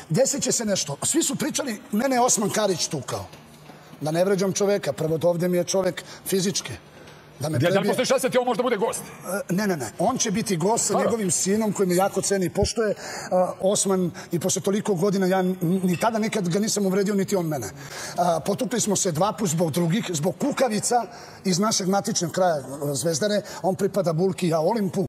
desit će se nešto. Svi su pričali, mene je Osman Karić tukao. Da ne vređam čoveka, prvo ovde mi je čovek fizički. Da li postoji šansa da ti ovo možda bude gost? Ne. On će biti gost sa njegovim sinom koji me jako ceni i poštuje. Osman, i posle toliko godina, ja ni tada nikad ga nisam uvredio, niti on mene. Potukli smo se 2 puta zbog drugih, zbog kukavica iz našeg matičnog kraja Zvezdare. On pripada Bulki, ja Olimpu.